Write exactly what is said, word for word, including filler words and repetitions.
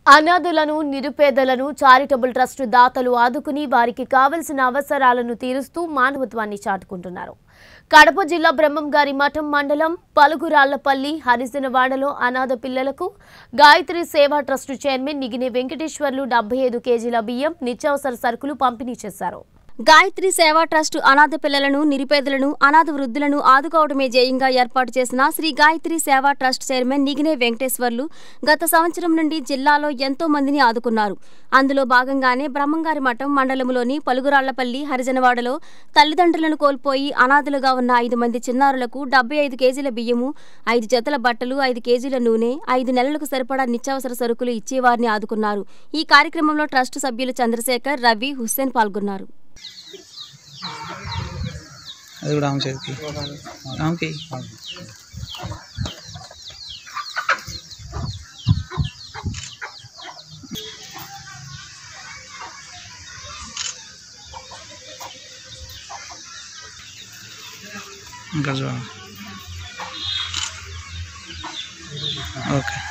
అనాథులను నిరుపేదలను charitable trust దాతలు ఆదుకుని వారికి కావలసిన అవసరాలను తీరుస్తూ మానవత్వాన్ని చాటుకుంటున్నారు. కడప జిల్లా బ్రహ్మంగారి మఠం మండలం పలుగురాళ్లపల్లి హరిజనవాడలో అనాథ పిల్లలకు గాయత్రి సేవా ట్రస్ట్ చైర్మన్ నిగినే వెంకటేశ్వర్లు డెబ్బై ఐదు కేజీల బియ్యం నిత్యావసర సరుకులు పంపిణీ చేశారు. గాయత్రి సేవా ట్రస్ట్ అనాథ పిల్లలను నిరుపేదలను అనాథ వృద్ధులను ఆదుకోవడమే ధ్యేయంగా ఏర్పాటు చేసిన శ్రీ గాయత్రి సేవా ట్రస్ట్ చైర్మన్ నిగినే వెంకటేశ్వర్లు గత సంవత్సరం నుండి జిల్లాలో ఎంతో మందిని ఆదుకున్నారు. అందులో భాగంగానే బ్రహ్మంగారి మఠం మండలంలోని పలుగురాళ్లపల్లి హరిజనవాడలో తల్లిదండ్రులను కోల్పోయి అనాథలుగా ఉన్న ఐదు మంది చిన్నారులకు డెబ్బై ఐదు కేజీల బియ్యము, ఐదు జతల బట్టలు, ఐదు కేజీల నూనె, ఐదు నెలలకు సరిపడా నిత్యావసర సరుకులు ఇచ్చి వారిని ఆదుకున్నారు. ఈ కార్యక్రమంలో ట్రస్ట్ సభ్యులు చంద్రశేఖర్, రవి, హుస్సేన్ పాల్గొన్నారు. అది కూడా ఆమె చేతికి ఆమెకి ఇంకా చూడండి. ఓకే.